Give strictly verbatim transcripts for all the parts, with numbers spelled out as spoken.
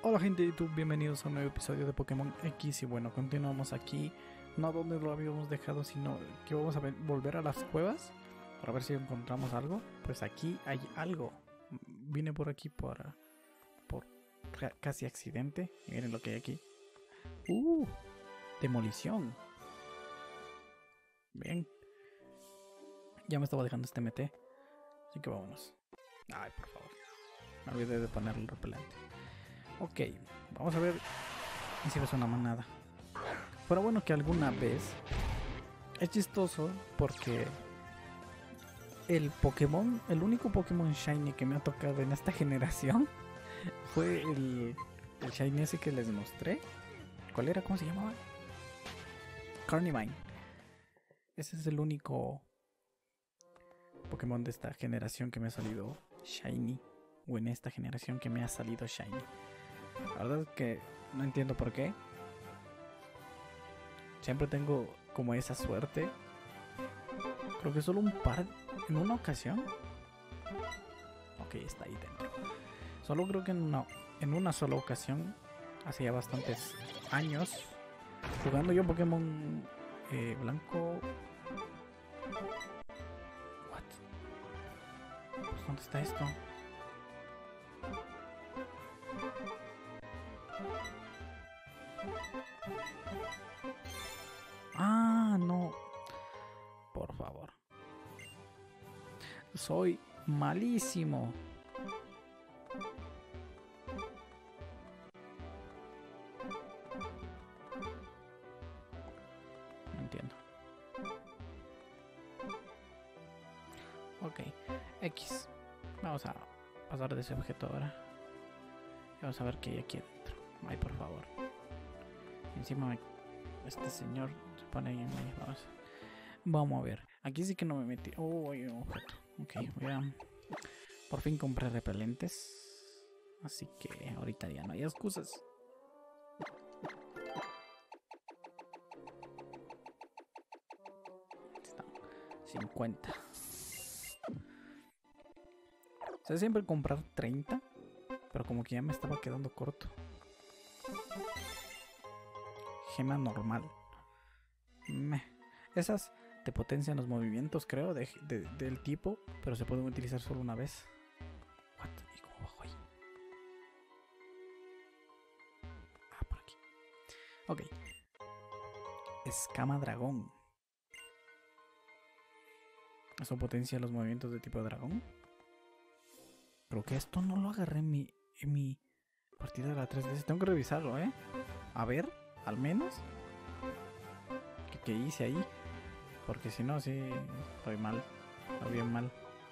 Hola gente de YouTube, bienvenidos a un nuevo episodio de Pokémon X. Y bueno, continuamos aquí, no donde lo habíamos dejado, sino que vamos a ver- volver a las cuevas para ver si encontramos algo. Pues aquí hay algo. Vine por aquí por, por ca- casi accidente. Miren lo que hay aquí. Uh, demolición. Bien, ya me estaba dejando este M T, así que vámonos. Ay, por favor, me olvidé de ponerle el repelente. Ok, vamos a ver si ves una manada. Pero bueno, que alguna vez es chistoso porque el Pokémon, el único Pokémon Shiny que me ha tocado en esta generación fue el, el Shiny ese que les mostré. ¿Cuál era? ¿Cómo se llamaba? Carnivine. Ese es el único Pokémon de esta generación que me ha salido Shiny. O en esta generación que me ha salido Shiny. La verdad es que no entiendo por qué. Siempre tengo como esa suerte. Creo que solo un par en una ocasión. Ok, está ahí dentro. Solo creo que en una, en una sola ocasión, hace ya bastantes años, jugando yo Pokémon eh, Blanco. What? Pues, ¿dónde está esto? Ah, no. Por favor. Soy malísimo. No entiendo. Ok. X. Vamos a pasar de ese objeto ahora. Y vamos a ver qué hay aquí adentro. Ay, por favor. Encima me... este señor se pone ahí en medio. Vamos. Vamos a ver. Aquí sí que no me metí. Oh, hay un objeto. Ok, voy a... Por fin compré repelentes. Así que ahorita ya no hay excusas. Está. cincuenta. O sea, siempre comprar treinta. Pero como que ya me estaba quedando corto. Gema normal. Meh. Esas te potencian los movimientos, creo, de, de, del tipo. Pero se pueden utilizar solo una vez. What? ¿Y cómo bajo ahí? Ah, por aquí. Ok. Escama dragón. Eso potencia los movimientos de tipo dragón. Creo que esto no lo agarré en mi, en mi partida de la tres D. Tengo que revisarlo, ¿eh? A ver, al menos. ¿Qué, qué hice ahí? Porque si no, sí, estoy mal. Estoy bien mal.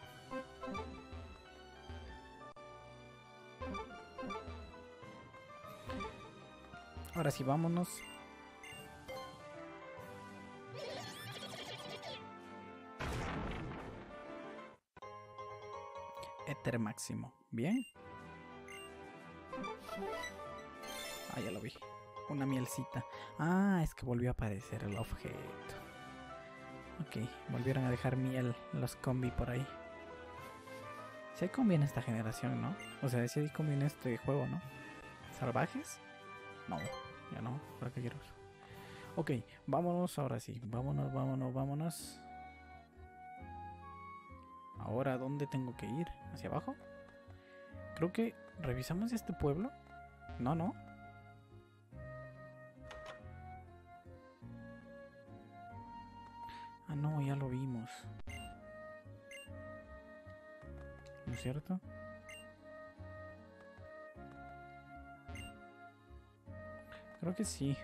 Ahora sí, vámonos. Éter máximo. Bien. Ah, ya lo vi. Una mielcita. Ah, es que volvió a aparecer el objeto. Ok, volvieron a dejar miel los combi por ahí. Si hay combi en esta generación, ¿no? O sea, si hay combi en este juego, ¿no? ¿Salvajes? No, ya no. ¿Para qué quiero eso? Ok, vámonos ahora sí. Vámonos, vámonos, vámonos. Ahora, ¿dónde tengo que ir? ¿Hacia abajo? Creo que revisamos este pueblo. No, no. Ah, no, ya lo vimos. ¿No es cierto? Creo que sí.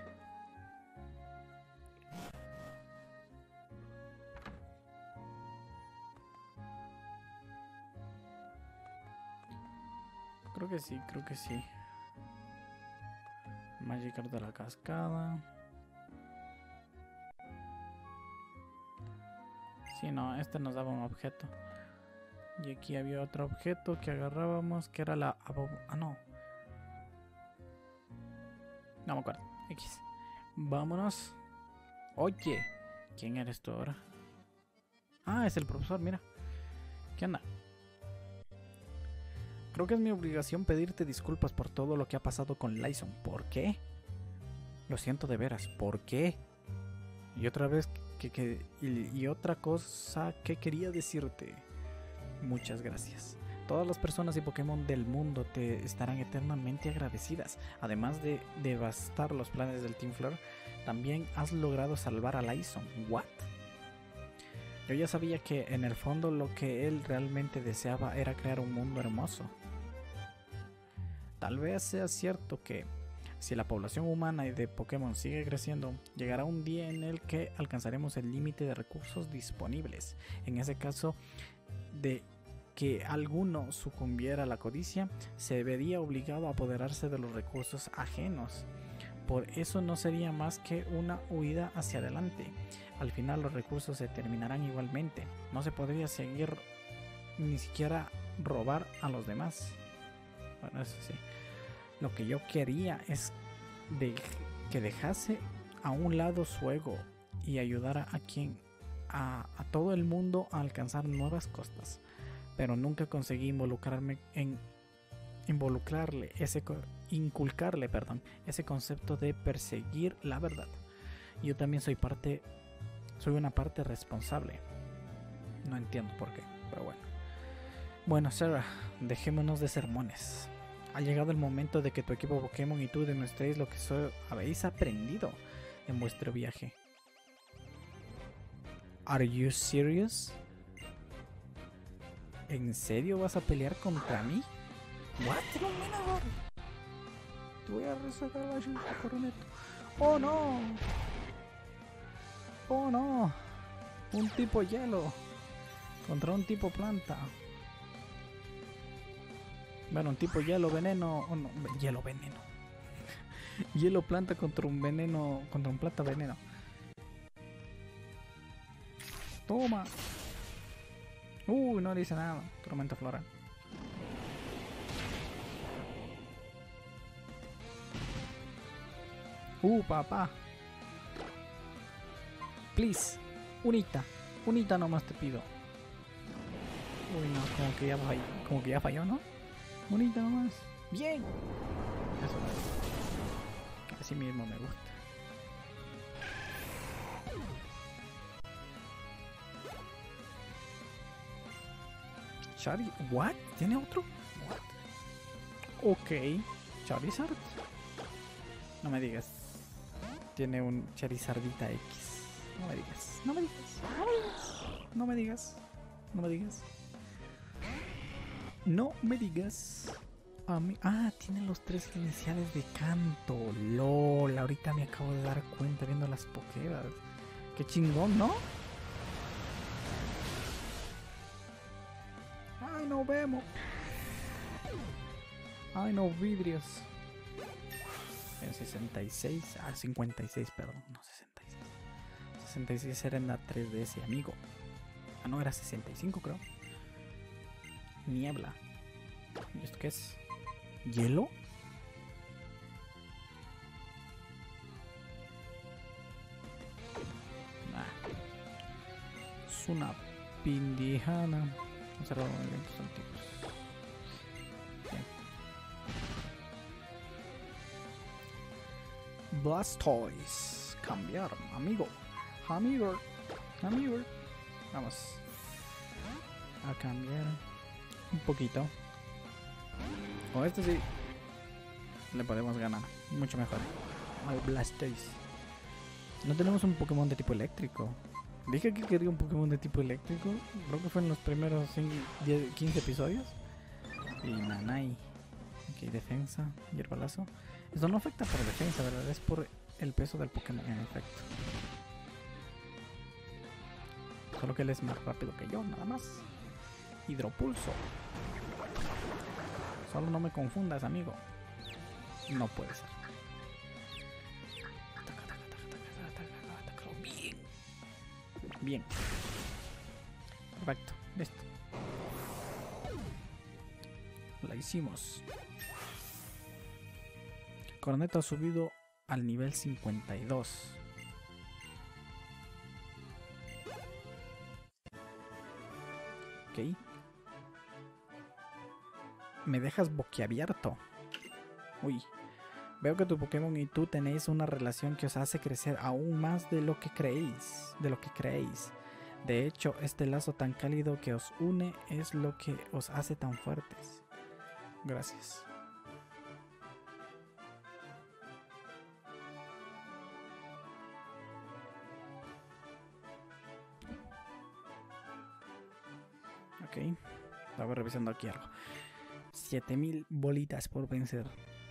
Creo que sí, creo que sí. Magikarp de la cascada. Sí, no, este nos daba un objeto. Y aquí había otro objeto que agarrábamos, que era la... Ah, no. No me acuerdo. X. Vámonos. Oye, ¿quién eres tú ahora? Ah, es el profesor, mira. ¿Qué onda? Creo que es mi obligación pedirte disculpas por todo lo que ha pasado con Lyson. ¿Por qué? Lo siento de veras. ¿Por qué? Y otra vez que, que y, y otra cosa que quería decirte. Muchas gracias. Todas las personas y Pokémon del mundo te estarán eternamente agradecidas. Además de devastar los planes del Team Fleur, también has logrado salvar a Lyson. ¿What? Yo ya sabía que en el fondo lo que él realmente deseaba era crear un mundo hermoso. Tal vez sea cierto que si la población humana y de Pokémon sigue creciendo, llegará un día en el que alcanzaremos el límite de recursos disponibles. En ese caso de que alguno sucumbiera a la codicia, se vería obligado a apoderarse de los recursos ajenos. Por eso no sería más que una huida hacia adelante. Al final los recursos se terminarán igualmente. No se podría seguir ni siquiera robar a los demás. Bueno, eso sí. Lo que yo quería es de que dejase a un lado su ego y ayudara a quien a, a todo el mundo a alcanzar nuevas costas. Pero nunca conseguí involucrarme en involucrarle ese inculcarle, perdón, ese concepto de perseguir la verdad. Yo también soy parte soy una parte responsable. No entiendo por qué, pero bueno. Bueno, Sarah, dejémonos de sermones. Ha llegado el momento de que tu equipo Pokémon y tú demostréis lo que so habéis aprendido en vuestro viaje. Are you serious? ¿En serio vas a pelear contra mí? What? No, Menador. Te voy a resacar la ayuda, Coroneto. Oh no. Oh no. Un tipo hielo contra un tipo planta. Bueno, un tipo hielo veneno. Oh no, hielo veneno. Hielo planta contra un veneno. Contra un planta veneno. Toma. Uy, no le hice nada. Tormenta floral. Uh, papá. Please. Unita. Unita nomás te pido. Uy, no, como que ya falló. Como que ya falló, ¿no? Unita nomás. Bien. Eso es. Así mismo me gusta. Chari... ¿What? ¿Tiene otro? What? Ok. Charizard. No me digas. Tiene un Charizardita X. No me digas. No me digas. No me digas. No me digas. No me digas. A mí... Ah, tiene los tres iniciales de Kanto. LOL. Ahorita me acabo de dar cuenta viendo las Pokéballs. Qué chingón, ¿no? Ay, no vemos. Ay, no, vidrios. En sesenta y seis, ah, cincuenta y seis, perdón, no sesenta y seis. sesenta y seis era en la tres D S, amigo. Ah, no, era sesenta y cinco, creo. Niebla. ¿Y esto qué es? ¿Hielo? Ah. Es una pindijana. Cerrado movimientos antiguos. Bien. Blastoise. Cambiar, amigo. Amigo. Amigo. Vamos a cambiar un poquito. Con este sí le podemos ganar. Mucho mejor al Blastoise. No tenemos un Pokémon de tipo eléctrico. Dije que quería un Pokémon de tipo eléctrico. Creo que fue en los primeros diez, quince episodios. Y Nanai. Ok, defensa. Hierbalazo. Esto no afecta por defensa, ¿verdad? Es por el peso del Pokémon en efecto. Solo que él es más rápido que yo, nada más. Hidropulso. Solo no me confundas, amigo. No puede ser. Bien. Bien. Perfecto. Listo. La hicimos. Corneto ha subido al nivel cincuenta y dos. Ok. me dejas boquiabierto. Uy. Veo que tu Pokémon y tú tenéis una relación que os hace crecer aún más de lo que creéis. De lo que creéis. De hecho, este lazo tan cálido que os une es lo que os hace tan fuertes. Gracias. Ok. Estaba revisando aquí algo. siete mil bolitas por vencer.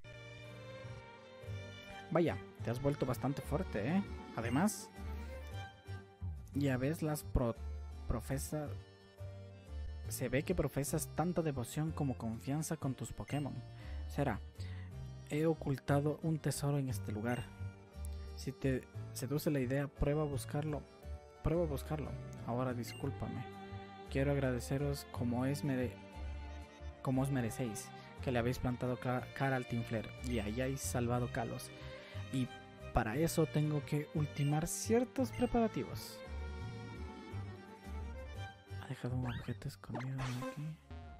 Vaya, te has vuelto bastante fuerte, ¿eh? Además, ya ves las pro profesas... Se ve que profesas tanta devoción como confianza con tus Pokémon. Será, he ocultado un tesoro en este lugar. Si te seduce la idea, prueba a buscarlo. Prueba a buscarlo. Ahora discúlpame. Quiero agradeceros como es mere como os merecéis, que le habéis plantado ca cara al Tinfler y hayáis salvado Kalos. Y para eso tengo que ultimar ciertos preparativos. Ha dejado un objeto escondido aquí.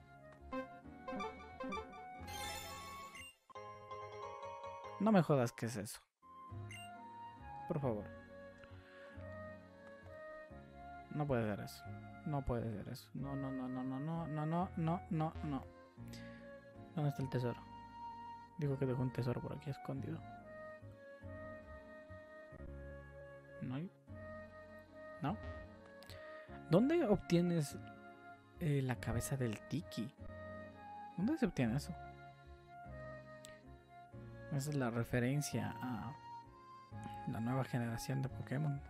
No me jodas, ¿qué es eso? Por favor. No puede ser eso. No puede ser eso. No, no, no, no, no, no, no, no, no, no, no. ¿Dónde está el tesoro? Digo que dejó un tesoro por aquí escondido. ¿No hay? ¿No? ¿Dónde obtienes eh, la cabeza del Tiki? ¿Dónde se obtiene eso? Esa es la referencia a la nueva generación de Pokémon.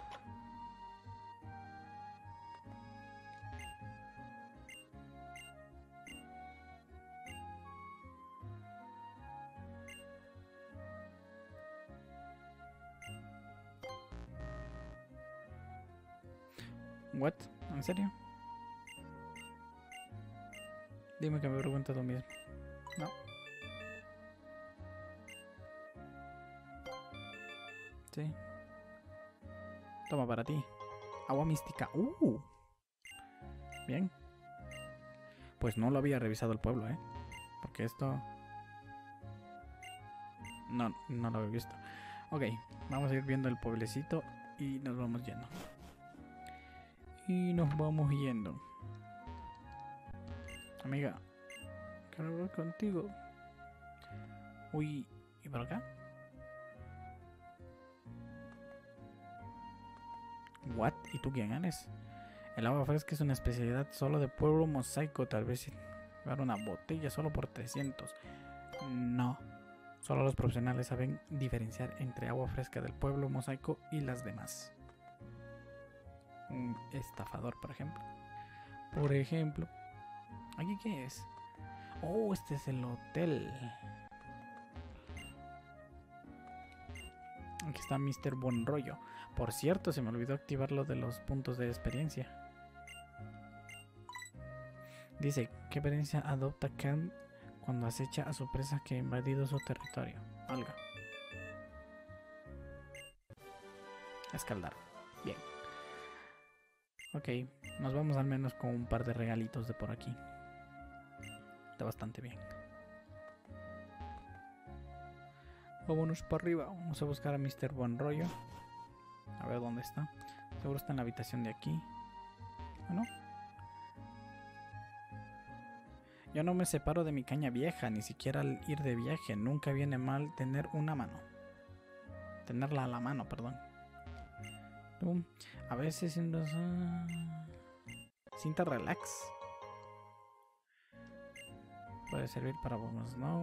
¿What? ¿En serio? Dime que me preguntas lo mismo. No. Sí. Toma para ti. Agua mística. Uh. Bien. Pues no lo había revisado el pueblo, ¿eh? Porque esto... No, no lo había visto. Ok, vamos a ir viendo el pueblecito y nos vamos yendo. Y nos vamos yendo. Amiga, quiero hablar contigo. Uy, ¿y por acá? What? ¿Y tú quién eres? El agua fresca es una especialidad solo de pueblo mosaico. Tal vez dar una botella solo por trescientos. No. Solo los profesionales saben diferenciar entre agua fresca del pueblo mosaico y las demás. Un estafador, por ejemplo. Por ejemplo. ¿Aquí qué es? Oh, este es el hotel. Aquí está mister Buen Rollo. Por cierto, se me olvidó activar lo de los puntos de experiencia. Dice, ¿qué experiencia adopta Khan cuando acecha a su presa que ha invadido su territorio? Alga. Escaldar. Bien. Ok, nos vamos al menos con un par de regalitos de por aquí. Está bastante bien. Vámonos para arriba. Vamos a buscar a mister Buen Rollo. A ver dónde está. Seguro está en la habitación de aquí. ¿O no? Yo no me separo de mi caña vieja, ni siquiera al ir de viaje. Nunca viene mal tener una mano. Tenerla a la mano, perdón. A veces sin razón. Cinta relax. Puede servir para bombas, no.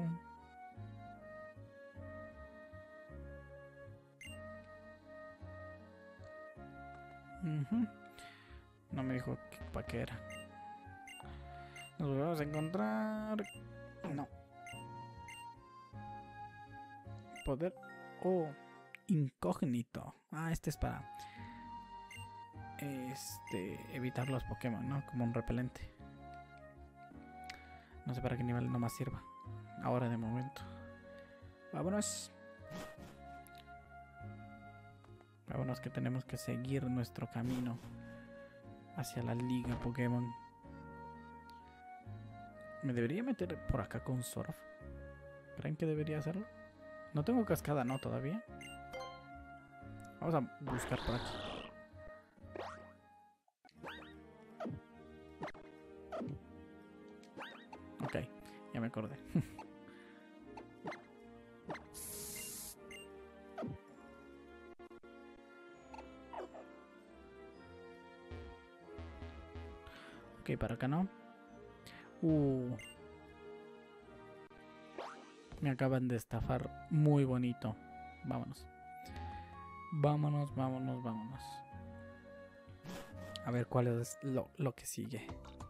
Uh-huh. No me dijo para qué era. Nos volvemos a encontrar. No. Poder. Oh. Incógnito. Ah, este es para. Este. Evitar los Pokémon, ¿no? Como un repelente. No sé para qué nivel nomás sirva. Ahora de momento. Vámonos. Vámonos que tenemos que seguir nuestro camino hacia la liga Pokémon. ¿Me debería meter por acá con Surf? ¿Creen que debería hacerlo? No tengo cascada, ¿no? Todavía. Vamos a buscar por aquí. Ok, ya me acordé. Ok, para acá no. Uh. Me acaban de estafar muy bonito. Vámonos. Vámonos, vámonos, vámonos. A ver cuál es lo, lo que sigue.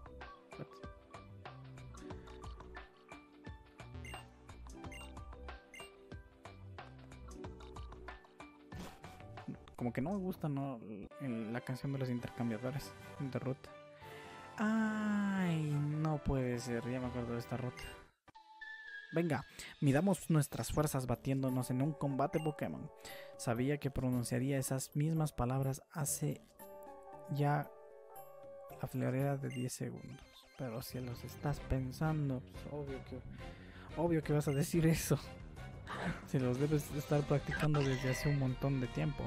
Como que no me gusta, ¿no? La canción de los intercambiadores de ruta. Ay, no puede ser. Ya me acuerdo de esta ruta. Venga, midamos nuestras fuerzas batiéndonos en un combate Pokémon. Sabía que pronunciaría esas mismas palabras hace ya la florera de diez segundos. Pero si los estás pensando, pues obvio que, obvio que vas a decir eso. Si los debes estar practicando desde hace un montón de tiempo.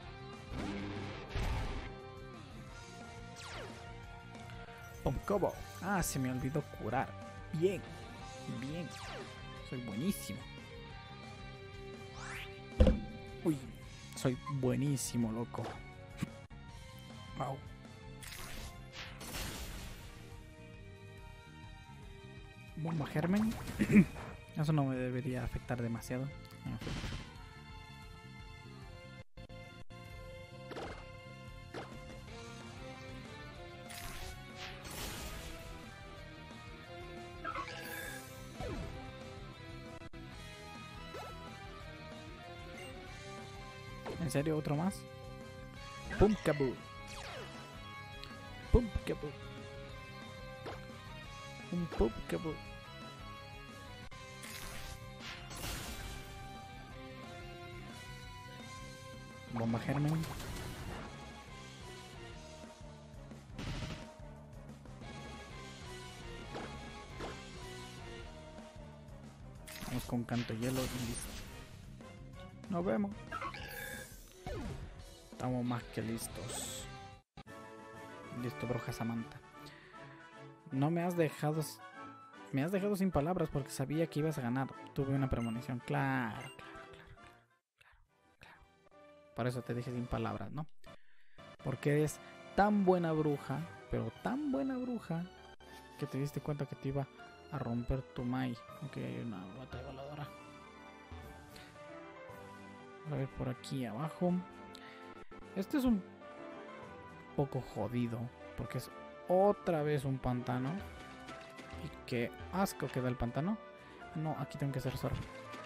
Pomcobo. Ah, se me olvidó curar. Bien, bien. Soy buenísimo. Uy, soy buenísimo, loco. Wow. Bomba germen. Eso no me debería afectar demasiado. ¿En serio otro más? Pum kaboo. Pum kaboo. Un pum kaboo. Bomba germen. Vamos con canto hielo y listo. Nos vemos. Estamos más que listos. Listo, bruja Samantha. No me has dejado... Me has dejado sin palabras porque sabía que ibas a ganar. Tuve una premonición. Claro, claro, claro, claro, claro. Por eso te dije sin palabras, ¿no? Porque eres tan buena bruja, pero tan buena bruja, que te diste cuenta que te iba a romper tu Mai. Aunque hay una batalla voladora. A ver por aquí abajo. Este es un poco jodido porque es otra vez un pantano. Y qué asco que da el pantano. No, aquí tengo que hacer surf.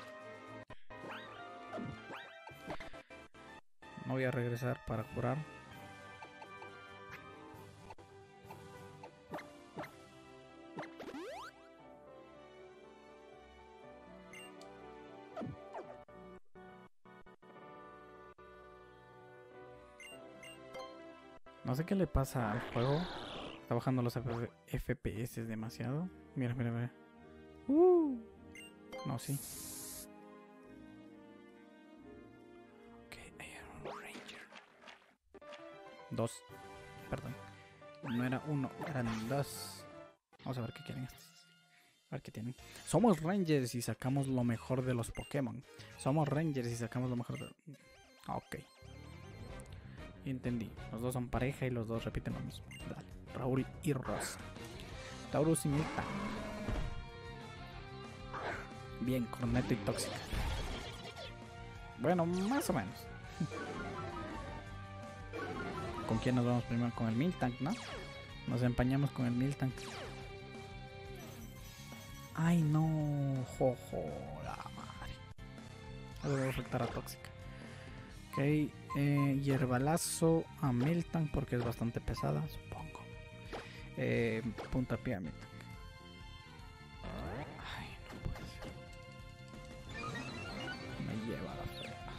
No voy a regresar para curar. No sé qué le pasa al juego. Está bajando los F P S demasiado. Mira, mira, mira. Uh. No, sí. Ok, Iron Ranger. Dos. Perdón. No era uno, eran dos. Vamos a ver qué quieren estos. A ver qué tienen. Somos Rangers y sacamos lo mejor de los Pokémon. Somos Rangers y sacamos lo mejor de... Ok. Entendí. Los dos son pareja y los dos repiten lo mismo. Dale. Raúl y Rosa. Taurus y Milta. Bien, Corneto y Tóxica. Bueno, más o menos. ¿Con quién nos vamos primero? Con el Miltank, ¿no? Nos empañamos con el Miltank. Ay, no. Jojo, la madre. Eso debe afectar a Tóxica. Ok, eh, hierbalazo a Miltank porque es bastante pesada, supongo. Eh, puntapié a Miltank. Ay, no puede ser. Me lleva la fregada.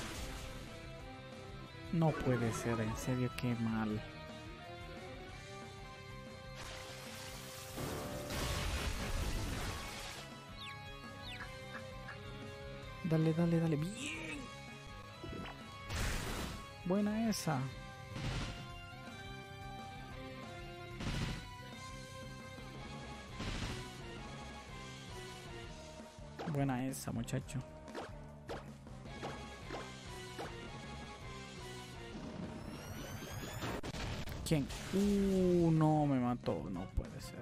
No puede ser, en serio, qué mal. dale, dale, dale. Bien. Buena esa. Buena esa, muchacho. ¿Quién? Uh, no, me mató. No puede ser.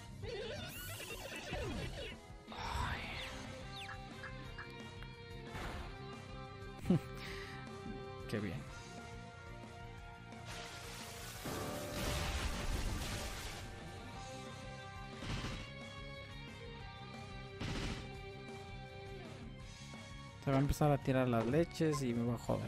Ay. Qué bien. Se va a empezar a tirar las leches y me va a joder.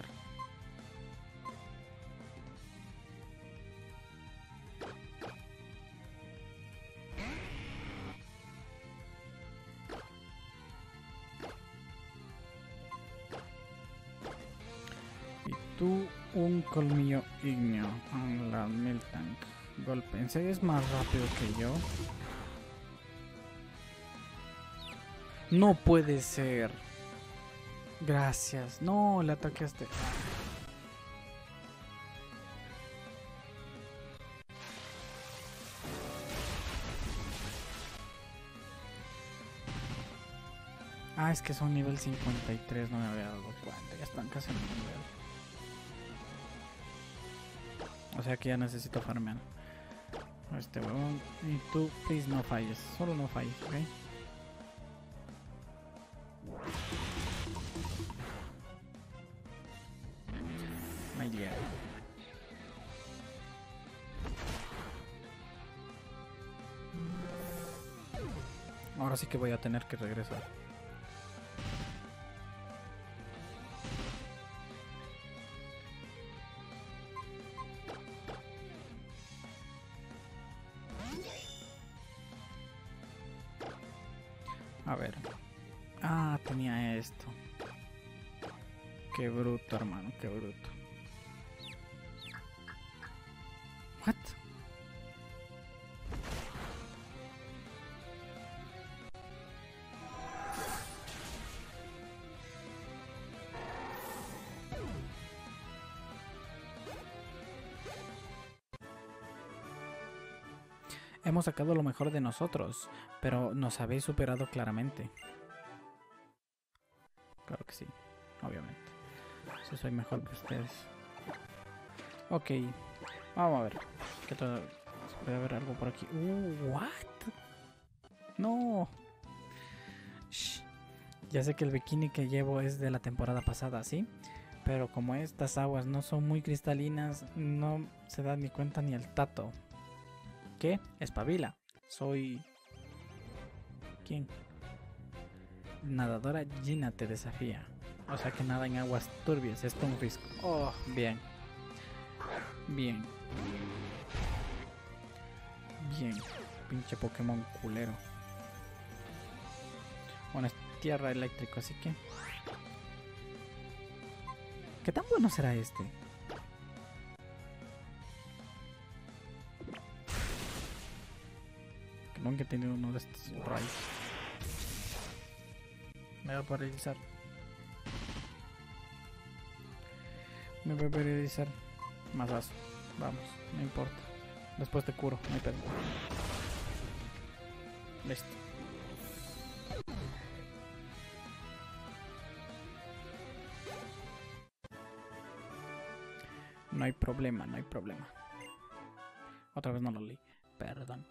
Tú un colmillo ígneo en la Miltank. Golpe. ¿En serio es más rápido que yo? No puede ser. Gracias. No, le ataqué a este. Ah, es que son nivel cincuenta y tres, no me había dado cuenta. Ya están casi en el nivel. O sea que ya necesito farmear. Este huevón. Y tú, please, no falles. Solo no falles, ¿ok? My dear. Ahora sí que voy a tener que regresar. A ver. Ah, tenía esto. Qué bruto, hermano, qué bruto. What? Hemos sacado lo mejor de nosotros, pero nos habéis superado claramente. Claro que sí, obviamente. Si soy mejor que ustedes. Ok, vamos a ver. ¿Qué todo? Puede haber algo por aquí. Uh, what? No. Shh. Ya sé que el bikini que llevo es de la temporada pasada, ¿sí? Pero como estas aguas no son muy cristalinas, no se da ni cuenta ni el tato. ¿Qué? Espabila. Soy... ¿Quién? Nadadora Gina te desafía. O sea que nada en aguas turbias. Es un risco. Oh, bien. Bien. Bien. Pinche Pokémon culero. Bueno, es tierra eléctrico, así que... ¿Qué tan bueno será este? Que nunca he tenido uno de estos rayos. Me va a paralizar. Me voy a paralizar. Mazazo. Vamos, no importa. Después te curo, no hay pedo. Listo. No hay problema, no hay problema. Otra vez no lo leí. Perdón.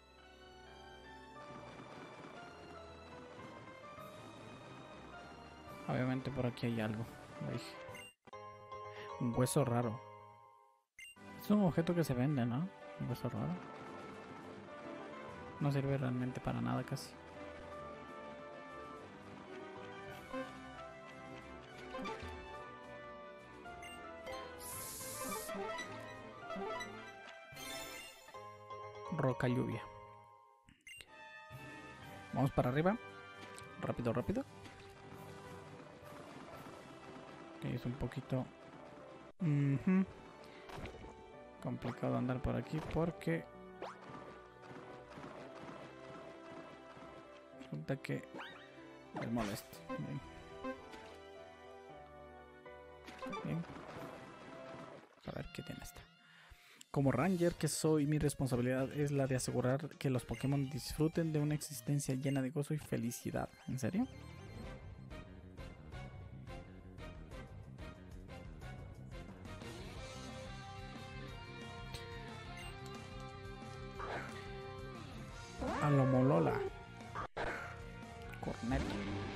Obviamente por aquí hay algo. Lo dije. Un hueso raro. Es un objeto que se vende, ¿no? Un hueso raro. No sirve realmente para nada casi. Roca lluvia. Vamos para arriba. Rápido, rápido. Que es un poquito... Uh-huh. complicado andar por aquí porque... resulta que... es molesto. Bien. ¿Qué tiene esta? Como Ranger que soy, mi responsabilidad es la de asegurar que los Pokémon disfruten de una existencia llena de gozo y felicidad. ¿En serio? Alomolola. Cornet.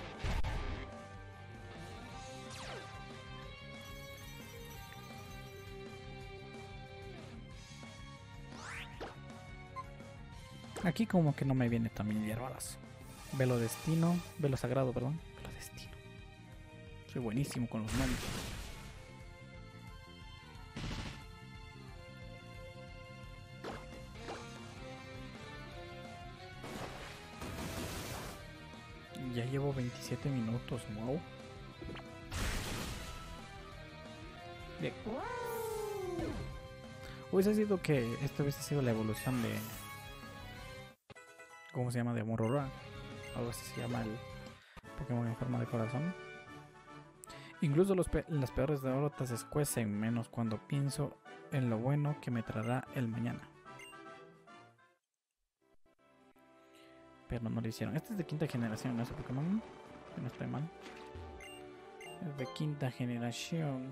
Aquí como que no me viene también hierbalas. Velo destino, velo sagrado, perdón. Velo destino. Soy buenísimo con los nombres. Ya llevo veintisiete minutos, wow. Bien. Hubiese sido que esta hubiese sido la evolución de... ¿Cómo se llama? De Aurora. Algo así se llama el Pokémon en forma de corazón. Incluso los pe las peores derrotas se escuecen menos cuando pienso en lo bueno que me traerá el mañana. Pero no lo hicieron. Este es de quinta generación, ¿no? Ese Pokémon. Si no estoy mal. Es de quinta generación.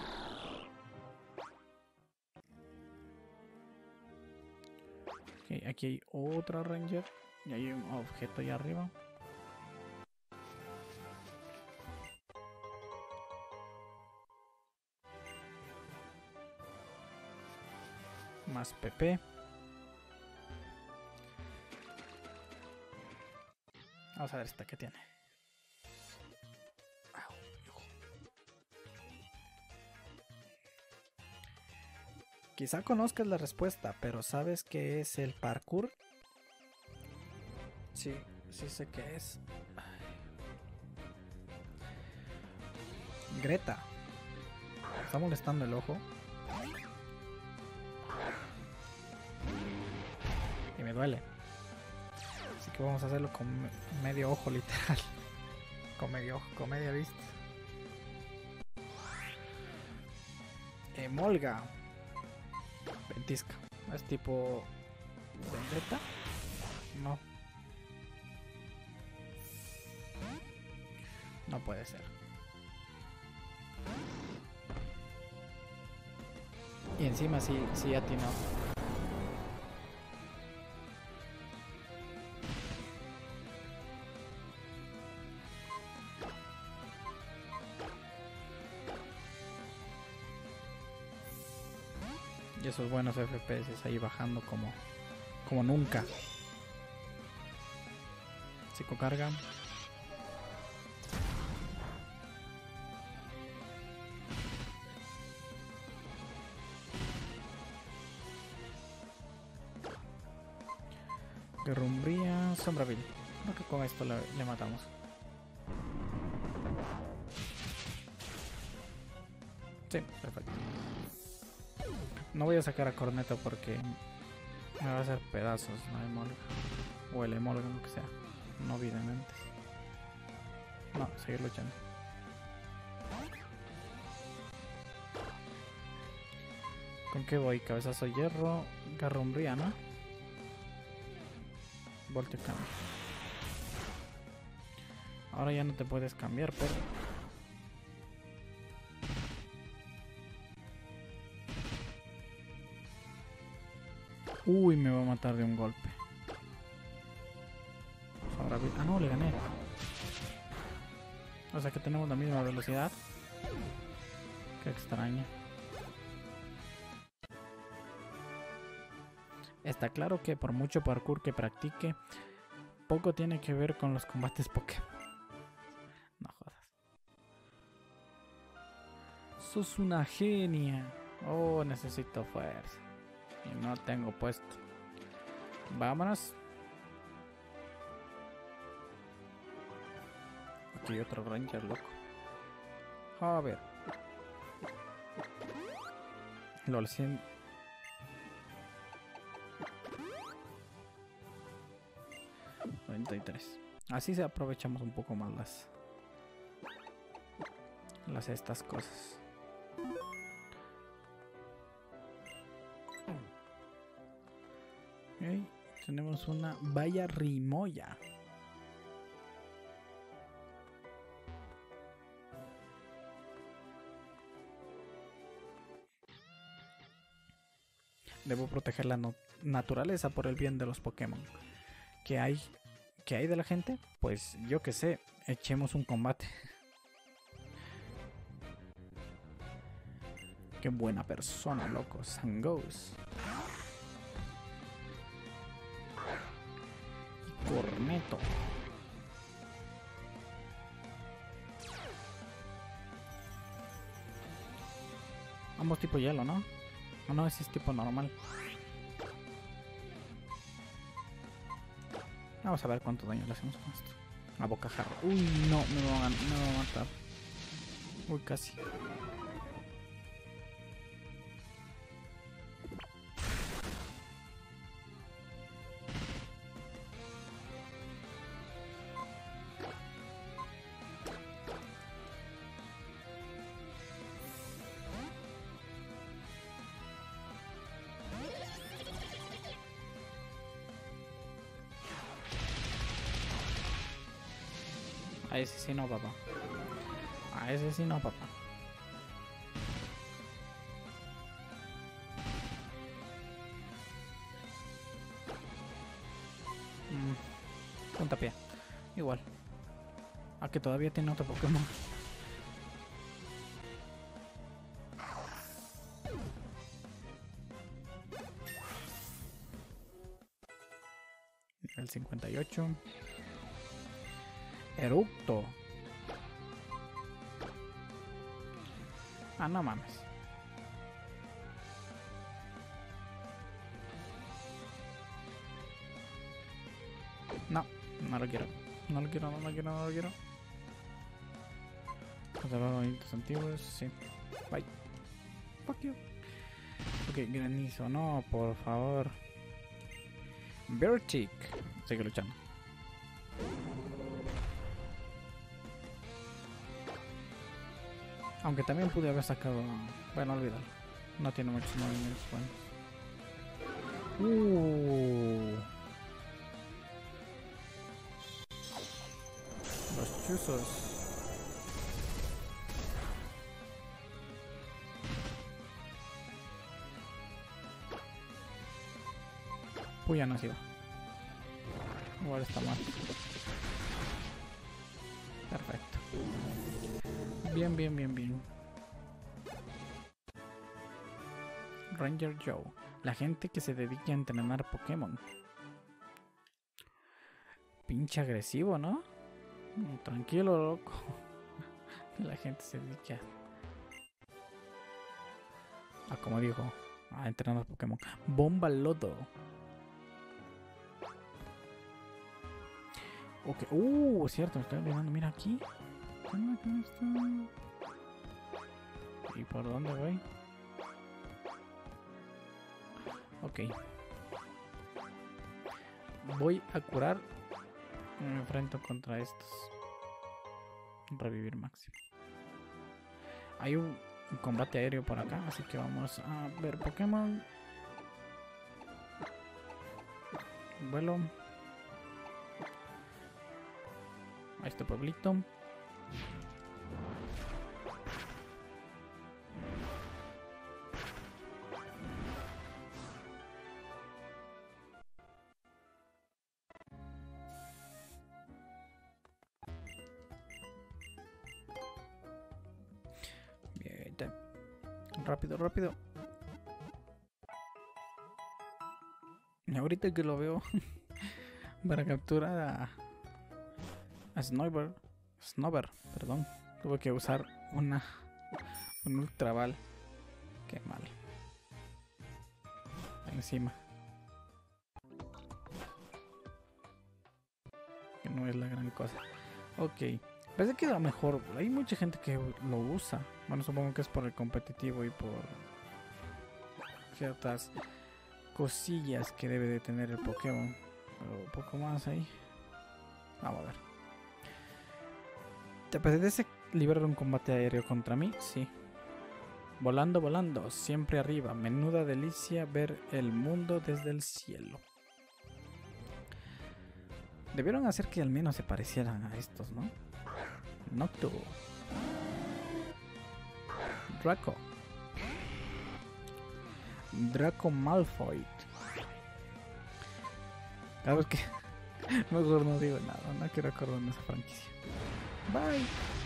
Okay, aquí hay otra Ranger. Y hay un objeto allá arriba. Más P P. Vamos a ver esta que tiene. Quizá conozcas la respuesta, pero ¿sabes qué es el parkour? Sí, sí sé qué es. Greta. Está molestando el ojo. Y me duele. Así que vamos a hacerlo con medio ojo literal. Con medio ojo, con media vista. Emolga. Ventisca. Es tipo... ¿Vendetta? No. No puede ser. Y encima sí, sí atinó. Y esos buenos F P S ahí bajando como, como nunca. Psicocarga. Guerrumbría, Sombraville. Creo que con esto le, le matamos. Sí, perfecto. No voy a sacar a Corneta porque me va a hacer pedazos, no Emolga. O el Emolga, lo que sea. No olviden antes. No, seguir luchando. ¿Con qué voy? Cabezazo hierro, Garrumbría, ¿no? Volteo cambio. Ahora ya no te puedes cambiar, pero... Uy, me va a matar de un golpe. Ahora... Ah, no, le gané. O sea que tenemos la misma velocidad. Qué extraño. Está claro que por mucho parkour que practique, poco tiene que ver con los combates Pokémon. No jodas. Sos una genia. Oh, necesito fuerza. Y no tengo puesto. Vámonos. Aquí hay otro Ranger loco. A ver. Lol, cien... noventa y tres. Así se aprovechamos un poco más las... Las estas cosas. Tenemos una valla rimoya. Debo proteger la no naturaleza por el bien de los Pokémon. ¿Qué hay? ¿Qué hay de la gente? Pues yo que sé, echemos un combate. Qué buena persona, loco. Sangos. Y Corneto. Ambos tipo hielo, ¿no? No, no, ese es tipo normal. Vamos a ver cuánto daño le hacemos con esto. A bocajarro. Uy, no, me va a, me va a matar. Uy, casi. A ese sí no, papá. A ese sí no, papá. Mm, puntapié. Igual. A que todavía tiene otro Pokémon. El cincuenta y ocho. Eructo. Ah, no mames. No, no lo quiero. No lo quiero, no lo quiero, no lo quiero. Conservar antiguos, sí. Bye. Fuck you. Ok, granizo, no, por favor. Beartic. Sigue luchando. Aunque también pude haber sacado... Bueno, olvídalo. No tiene muchos movimientos buenos. Uh. Los chuzos. Uy, ya no se iba. Igual está mal. Perfecto. Bien, bien, bien, bien. Ranger Joe. La gente que se dedica a entrenar Pokémon. Pinche agresivo, ¿no? Tranquilo, loco. La gente se dedica a, como dijo, a entrenar Pokémon. Bomba Lodo. Ok. Uh, cierto, me estoy olvidando. Mira aquí. ¿Y por dónde voy? Ok. Voy a curar. Me enfrento contra estos. Revivir máximo. Hay un, un combate aéreo por acá, así que vamos a ver Pokémon. Vuelo. A este pueblito. Bien. Rápido, rápido. Y ahorita que lo veo para capturar a, a Snover, Snover, perdón, tuve que usar una un Ultra Ball. Qué mal. Encima. Que no es la gran cosa. Ok. Parece que da mejor. Hay mucha gente que lo usa. Bueno, supongo que es por el competitivo y por ciertas cosillas que debe de tener el Pokémon. Pero un poco más ahí. Vamos a ver. ¿Te apetece librar un combate aéreo contra mí? Sí. Volando, volando, siempre arriba. Menuda delicia ver el mundo desde el cielo. Debieron hacer que al menos se parecieran a estos, ¿no? Noctu. Draco. Draco Malfoy. Cada vez que... Mejor no digo nada, no quiero acordarme de esa franquicia. Bye.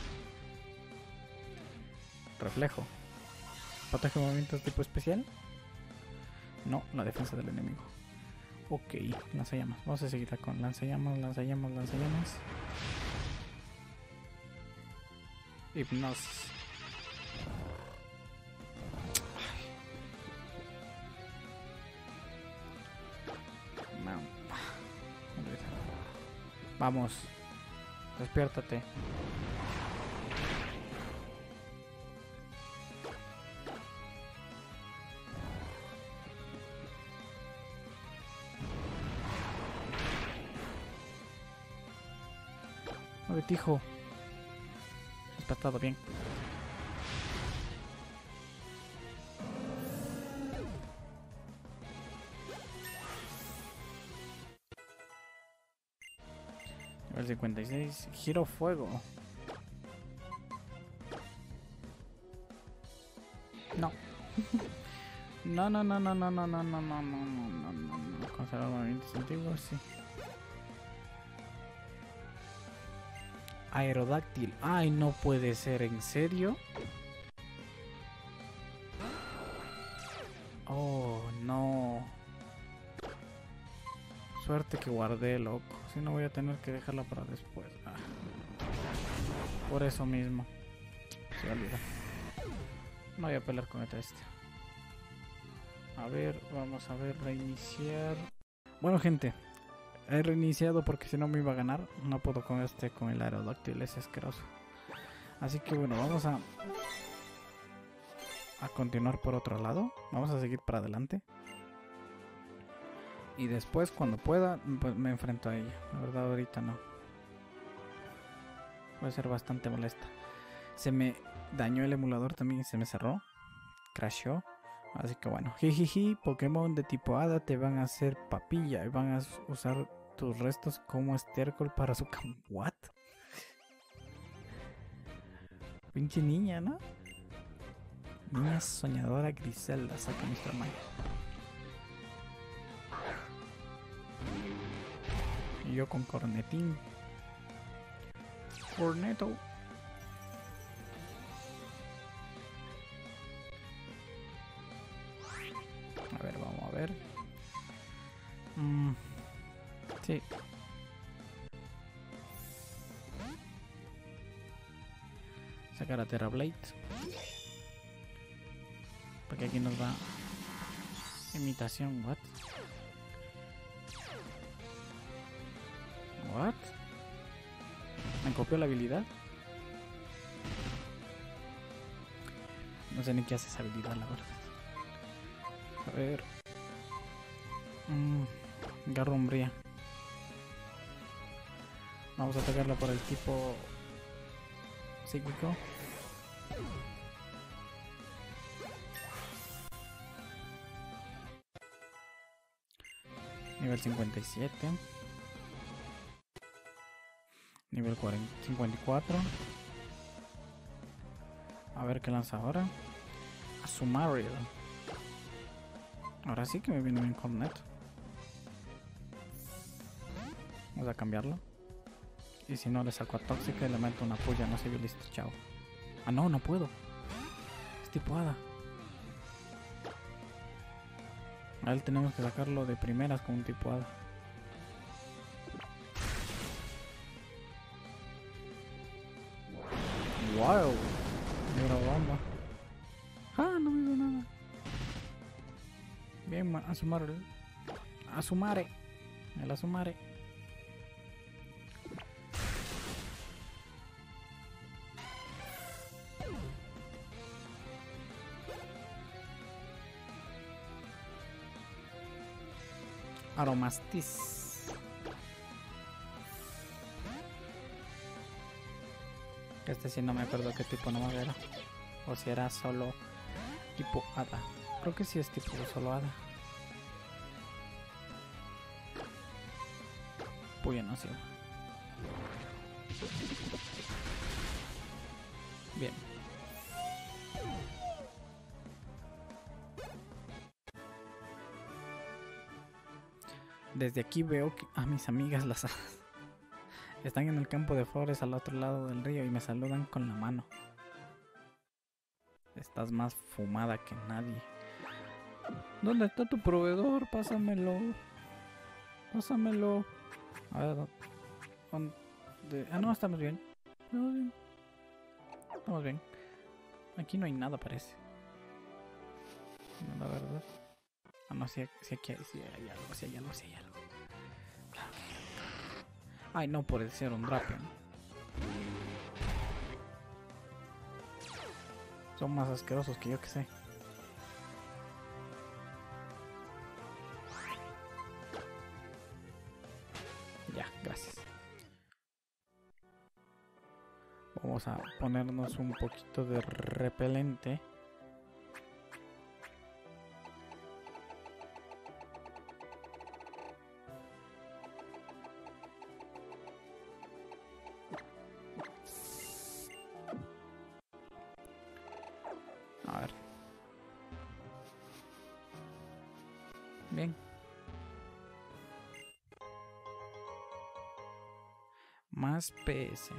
Reflejo. ¿Protege movimientos tipo especial? No, la defensa del enemigo. Ok, lanzallamas. Vamos a seguirla con lanzallamas, lanzallamas, lanzallamas. Hipnosis. No. Vamos. Despiértate. Muévete, hijo. Despertado bien. Nivel cincuenta y seis. Giro fuego. No. No, no, no, no, no, no, no, no, no, no, no, no, no. Conservar movimientos antiguos, sí. Aerodáctil. Ay, no puede ser, ¿en serio? Oh, no. Suerte que guardé, loco. Si no voy a tener que dejarla para después. Ah. Por eso mismo. Se olvida. No voy a pelear con este. A ver, vamos a ver, reiniciar. Bueno, gente. He reiniciado porque si no me iba a ganar. No puedo con este, con el aerodáctil, es asqueroso. Así que bueno, vamos a a continuar por otro lado. Vamos a seguir para adelante. Y después cuando pueda, pues me enfrento a ella. La verdad ahorita no. Puede ser bastante molesta. Se me dañó el emulador también y se me cerró. Crashó. Así que bueno, jijiji, Pokémon de tipo hada te van a hacer papilla y van a usar tus restos como estiércol para su cam... ¿What? Pinche niña, ¿no? Niña soñadora Griselda, saca nuestra mano. Y yo con cornetín. Corneto. A ver, vamos a ver. Mm, sí. Sacar a Terra Blade. Porque aquí nos va imitación. What? What? Me copió la habilidad. No sé ni qué hace esa habilidad, la verdad. A ver. Mm, Garra umbría. Vamos a atacarla por el tipo psíquico. Nivel cincuenta y siete. Nivel cuarenta, cincuenta y cuatro. A ver qué lanza ahora. Azumarill. Ahora sí que me viene bien Cornet. Vamos a cambiarlo. Y si no le saco a Tóxica y le meto una puya, no sé, yo listo, chao. Ah, no, no puedo. Es tipo hada. A él tenemos que sacarlo de primeras con un tipo hada. Wow. Mira bomba. Ah, no me dio nada. Bien, Azumarill. Azumare. El Azumare. Aromastis. Este sí no me acuerdo qué tipo no era. O si era solo tipo hada. Creo que sí es tipo solo hada. puya no sirve. Bien. Desde aquí veo que a mis amigas las están en el campo de flores al otro lado del río y me saludan con la mano. Estás más fumada que nadie. ¿Dónde está tu proveedor? Pásamelo. Pásamelo. A ver, ¿dónde? Ah, no, estamos bien. Estamos bien. Estamos bien. Aquí no hay nada, parece. No, la verdad. Ah, no, si, si aquí hay, si hay algo, si hay algo, si hay algo. Claro que hay algo. Ay, no puede ser un Drapion. Son más asquerosos que yo que sé. Ya, gracias. Vamos a ponernos un poquito de repelente. A ver. Bien. Más P S.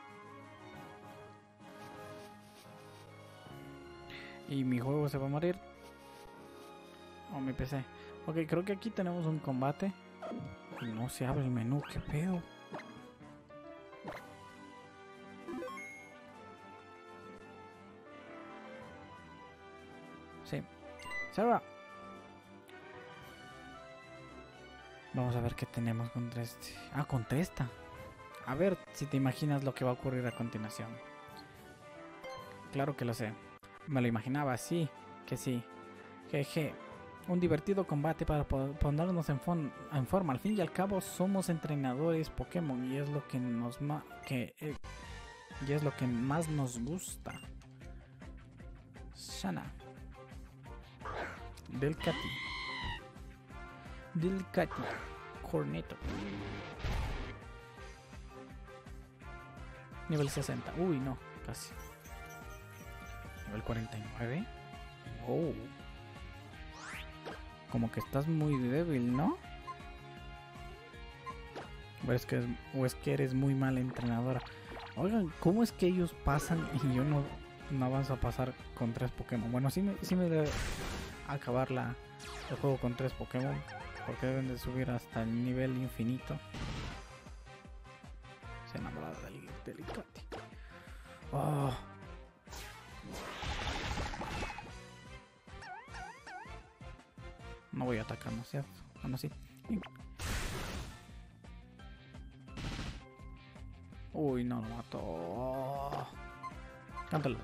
Y mi juego se va a morir. O mi P C. Ok, creo que aquí tenemos un combate. Y no se abre el menú, qué pedo. Sí. Salva. Vamos a ver qué tenemos contra este. Ah, contra esta. A ver si te imaginas lo que va a ocurrir a continuación. Claro que lo sé. Me lo imaginaba, sí, que sí. Jeje. Un divertido combate para ponernos en, en forma. Al fin y al cabo somos entrenadores Pokémon y es lo que nos ma que eh, y es lo que más nos gusta. Shana. Delcati. Delcati. Corneto. Nivel sesenta. Uy, no, casi. Nivel cuarenta y nueve. Oh. Como que estás muy débil, ¿no? O es que, es, o es que eres muy mala entrenadora. Oigan, ¿cómo es que ellos pasan y yo no, no avanzo a pasar con tres Pokémon? Bueno, sí me, sí me debe acabar la, el juego con tres Pokémon. Porque deben de subir hasta el nivel infinito. Se enamorada del Delcati. Oh. No voy a atacar, ¿no es cierto? Ah, no, sí. Uy, no lo mató. Oh. Cántalo.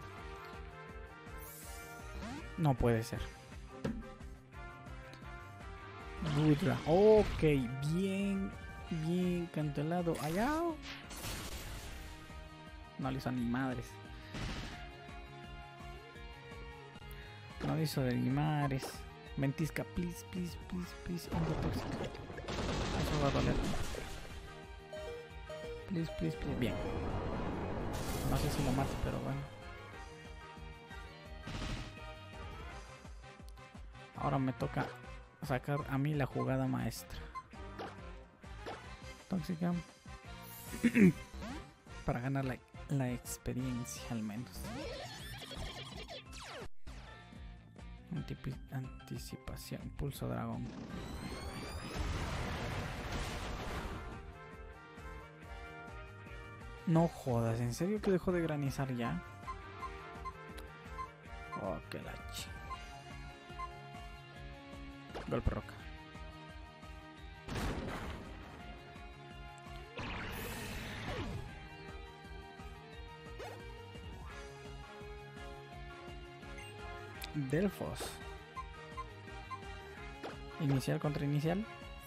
No puede ser. Budra. Ok, bien, bien cantelado. Allá. No le hizo ni madres. No le hizo de ni madres. Ventisca, please, please, please, please. Hongo tóxico. Eso va a doler. Please, please, please. Bien. No sé si lo mato, pero bueno. Ahora me toca sacar a mí la jugada maestra. Tóxica. Para ganar la, la experiencia al menos. Antip anticipación. Pulso dragón. No jodas, ¿en serio que dejó de granizar ya? Oh, que la ch... Golpe roca. Delfos. Inicial contra inicial.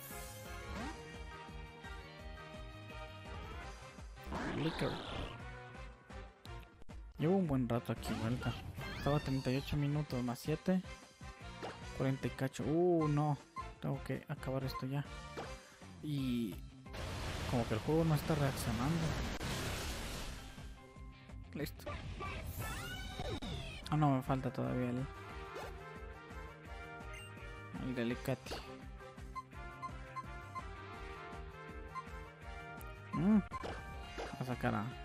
Licker. Llevo un buen rato aquí, vuelta. Estaba treinta y ocho minutos más siete. cuarenta y cacho. Uh, no. Tengo que acabar esto ya. Y Como que el juego no está reaccionando. Listo. Ah, no, me falta todavía el... El Delicati. Mm. A sacar a...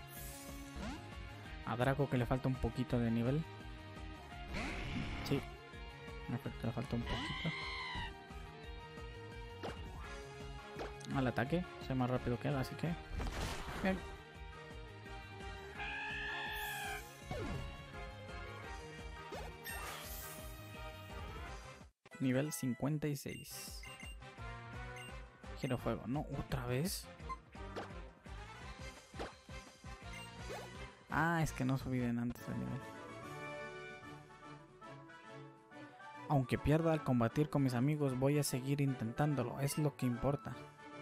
A Draco, que le falta un poquito de nivel. Sí. En efecto, le falta un poquito. Al ataque. Soy más rápido que él, así que... Bien. Nivel cincuenta y seis. Giro fuego. No, otra vez. Ah, es que no subí de antes de nivel. Aunque pierda al combatir con mis amigos, voy a seguir intentándolo. Es lo que importa.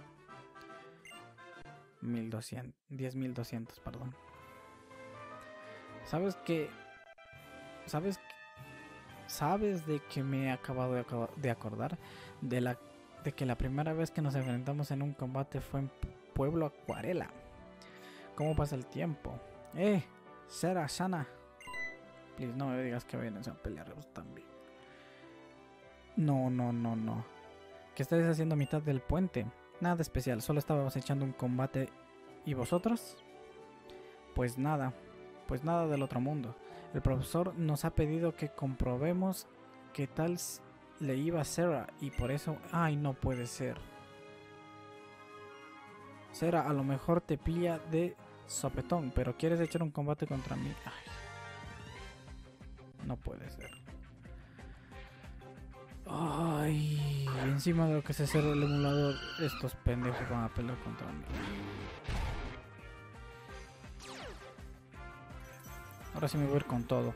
mil doscientos. diez mil doscientos, perdón. ¿Sabes qué? ¿Sabes qué? ¿Sabes de que me he acabado de, de acordar? De, la, de que la primera vez que nos enfrentamos en un combate fue en Pueblo Acuarela. ¿Cómo pasa el tiempo? Eh, Sera, Shana. Please, no me digas que vienes a pelear también. No, no, no, no. ¿Qué estáis haciendo a mitad del puente? Nada especial, solo estábamos echando un combate. ¿Y vosotros? Pues nada, pues nada del otro mundo. El profesor nos ha pedido que comprobemos qué tal le iba a Sera y por eso... ¡Ay, no puede ser! Sera, a lo mejor te pilla de sopetón, pero quieres echar un combate contra mí. Ay, no puede ser. Ay, encima de lo que se cerró el emulador, estos pendejos van a pelear contra mí. Ahora sí me voy a ir con todo.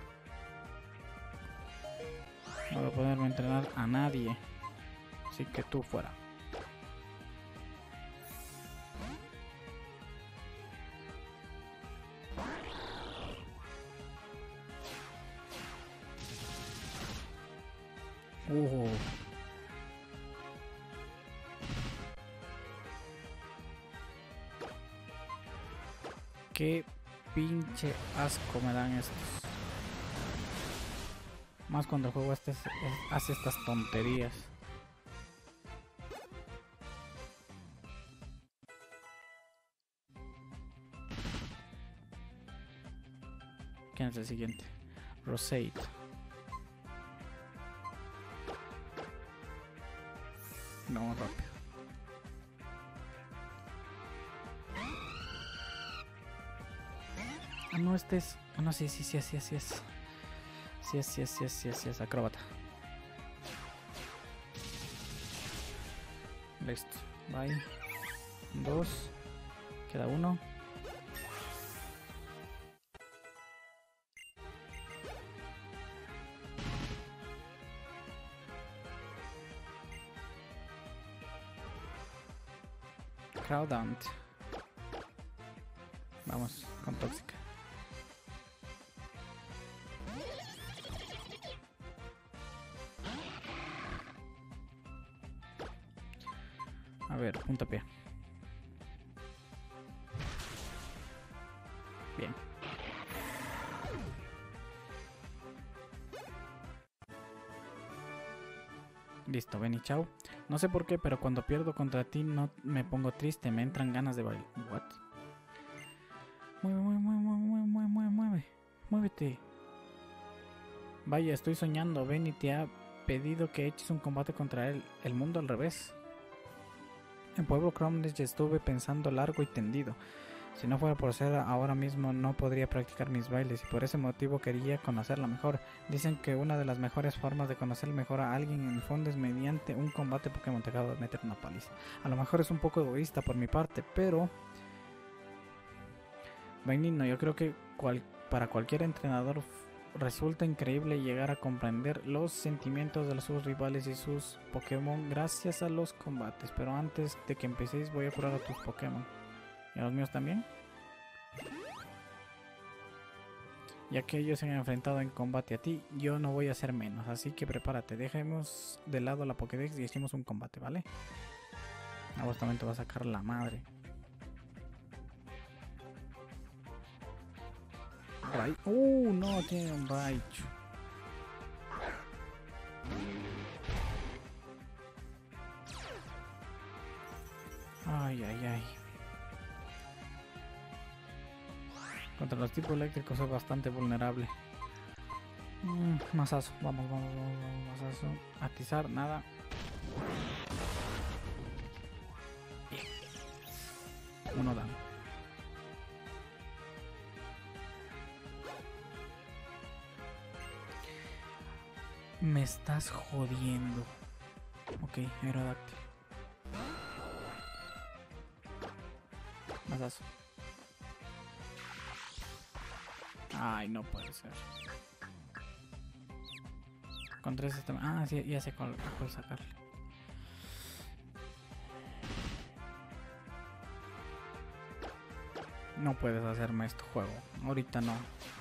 No voy a poderme entrenar a nadie. Así que tú fuera. Uh. Qué pinche asco me dan estos. Más cuando el juego este es, es, hace estas tonterías. ¿Quién es el siguiente? Rosate. Vamos rápido. Ah, no, este es... Ah, no, sí, sí, sí, sí, sí es. Sí es, sí es, sí es, sí es, sí es. Acróbata. Listo. Bye. Dos. Queda uno. Crowdant. Vamos con tóxica. A ver, puntapié. Bien. Listo, ven y chao. No sé por qué, pero cuando pierdo contra ti no me pongo triste, me entran ganas de bailar. What? Mueve, mueve, mueve, mueve, mueve, mueve, mueve. Muévete. Vaya, estoy soñando. Benny te ha pedido que eches un combate contra él. El mundo al revés. En Pueblo Cromlech estuve pensando largo y tendido. Si no fuera por ser ahora mismo no podría practicar mis bailes y por ese motivo quería conocerla mejor. Dicen que una de las mejores formas de conocer mejor a alguien en el fondo es mediante un combate Pokémon. Te acabo de meter una paliza. A lo mejor es un poco egoísta por mi parte, pero... Benigno, yo creo que cual... para cualquier entrenador resulta increíble llegar a comprender los sentimientos de sus rivales y sus Pokémon gracias a los combates. Pero antes de que empecéis voy a curar a tus Pokémon. ¿Y a los míos también? Ya que ellos se han enfrentado en combate a ti, yo no voy a hacer menos. Así que prepárate, dejemos de lado la Pokédex y echemos un combate, ¿vale? A vos también te va a sacar la madre. Rai. Uh, no, tiene un Raichu. Ay, ay, ay. Contra los tipos eléctricos es bastante vulnerable. Mm, mazazo, vamos, vamos, vamos, vamos, mazazo. Atizar, nada. Bien. Uno dan. Me estás jodiendo. Ok, Aerodáctil. Mazazo. Ay, no puede ser. Contra ese sistema. Ah, sí, ya sé cuál, cuál sacarle. No puedes hacerme este juego. Ahorita no.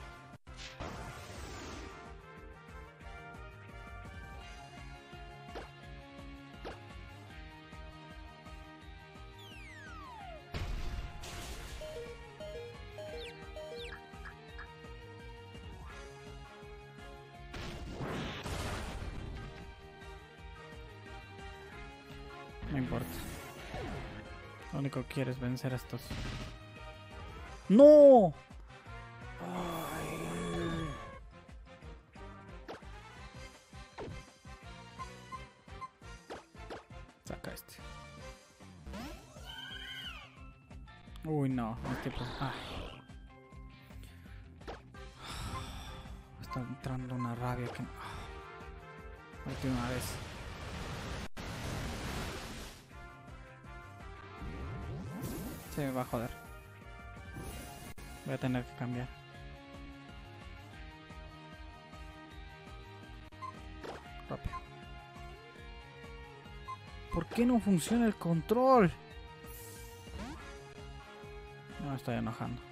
No importa. Lo único que quiero es vencer a estos. ¡No! Ay. Saca este. Uy, no. Este pues, ay. Está entrando una rabia que... Última vez. Se me va a joder. Voy a tener que cambiar. Rápido. ¿Por qué no funciona el control? No me estoy enojando.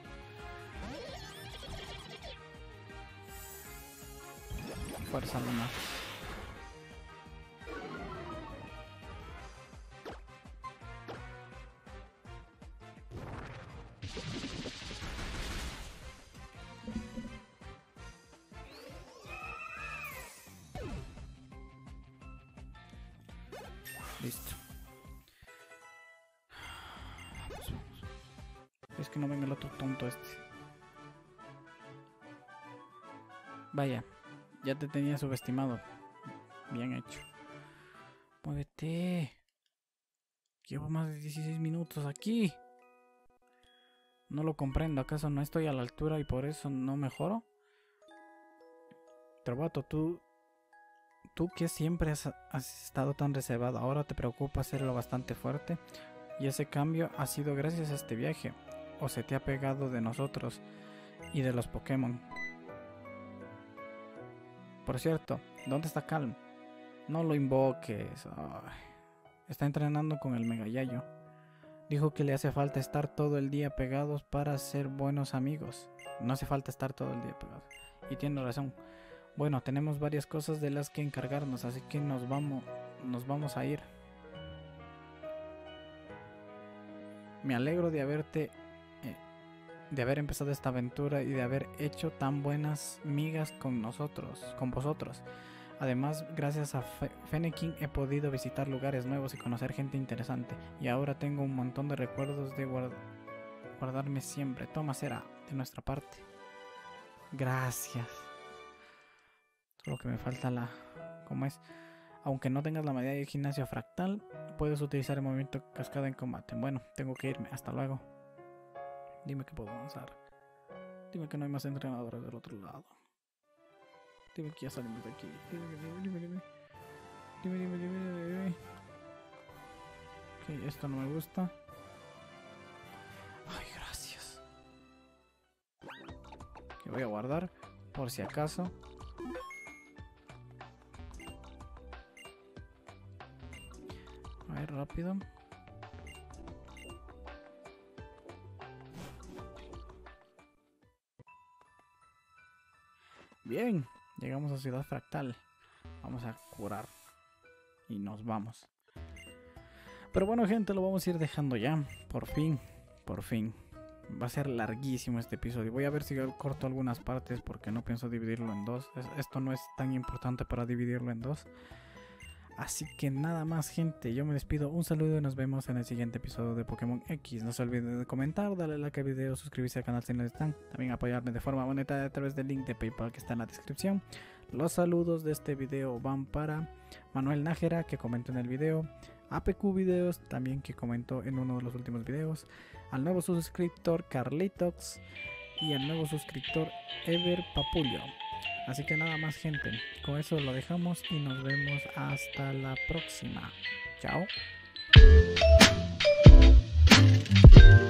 Fuerza lunar. Listo. Vamos, vamos. Es que no venga el otro tonto este. Vaya, ya te tenía subestimado. Bien hecho. Muévete. Llevo más de dieciséis minutos aquí. No lo comprendo. ¿Acaso no estoy a la altura y por eso no mejoro? Trovato, tú... Tú que siempre has, has estado tan reservado, ahora te preocupa hacerlo bastante fuerte. Y ese cambio ha sido gracias a este viaje. O se te ha pegado de nosotros y de los Pokémon. Por cierto, ¿dónde está Calm? No lo invoques. Ay, está entrenando con el Mega Yayo. Dijo que le hace falta estar todo el día pegados para ser buenos amigos. No hace falta estar todo el día pegados. Y tiene razón. Bueno, tenemos varias cosas de las que encargarnos, así que nos vamos, nos vamos a ir. Me alegro de haberte, eh, de haber empezado esta aventura y de haber hecho tan buenas migas con nosotros, con vosotros. Además, gracias a Fe Fennekin he podido visitar lugares nuevos y conocer gente interesante. Y ahora tengo un montón de recuerdos de guard guardarme siempre. Toma, será de nuestra parte. Gracias. Solo que me falta la... ¿Cómo es? Aunque no tengas la medalla de gimnasio fractal, puedes utilizar el movimiento cascada en combate. Bueno, tengo que irme. Hasta luego. Dime que puedo avanzar. Dime que no hay más entrenadores del otro lado. Dime que ya salimos de aquí. Dime, dime, dime, dime. Dime, dime, dime, dime, dime. Ok, esto no me gusta. Ay, gracias. Que voy a guardar por si acaso. A ver, rápido. Bien, llegamos a Ciudad Fractal. Vamos a curar. Y nos vamos. Pero bueno, gente, lo vamos a ir dejando ya. Por fin, por fin. Va a ser larguísimo este episodio. Voy a ver si corto algunas partes porque no pienso dividirlo en dos. Esto no es tan importante para dividirlo en dos. Así que nada más, gente, yo me despido, un saludo y nos vemos en el siguiente episodio de Pokémon X. No se olviden de comentar, darle like al video, suscribirse al canal si no están, también apoyarme de forma monetaria a través del link de PayPal que está en la descripción. Los saludos de este video van para Manuel Nájera, que comentó en el video, A P Q Videos, también que comentó en uno de los últimos videos, al nuevo suscriptor Carlitox y al nuevo suscriptor Ever Papullo. Así que nada más, gente, con eso lo dejamos y nos vemos hasta la próxima. Chao.